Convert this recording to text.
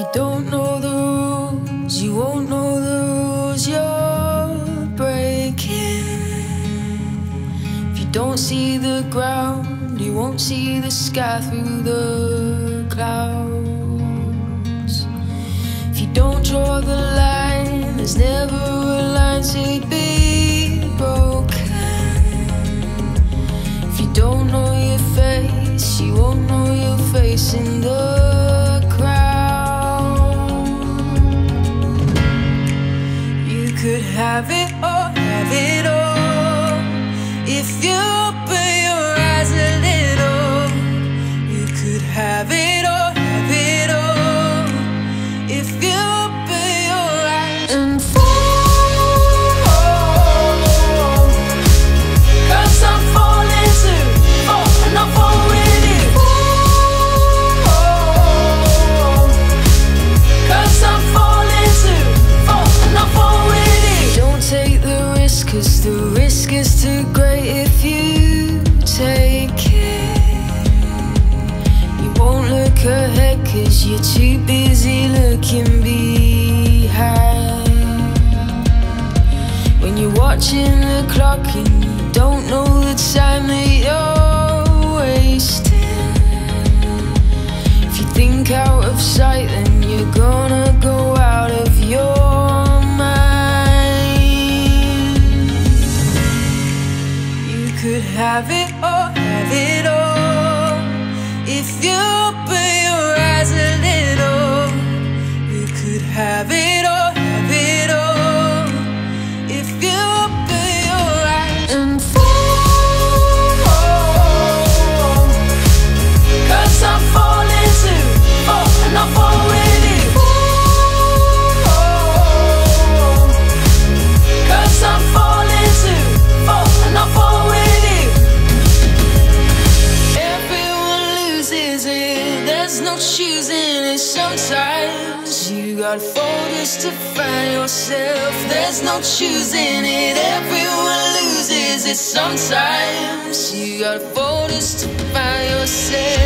you don't know the rules, you won't know the rules you're breaking. If you don't see the ground, you won't see the sky through the clouds. If you don't draw the line, there's never a line to be broken. If you don't know your face, you won't know your face in the have it all, if you open your eyes a little. You could have it all, if you open your eyes and fall. 'Cause I'm falling too, and I'm falling with you. 'Cause I'm falling too, and I'm falling with you. Take the risk, 'cause the risk is too great if you take it. You won't look ahead 'cause you're too busy looking behind. When you're watching the clock and you don't know the time that you're wasting. If you think out of sight, then you're gonna go out of your have it all, if you open your eyes a little. You could have it all, if you open your eyes and fall. 'Cause I'm falling too, and I'm falling with you. 'Cause I'm falling too, and I'm falling with you. There's no choosing it. Sometimes you got folders to find yourself. There's no choosing it. Everyone loses it. Sometimes you got folders to find yourself.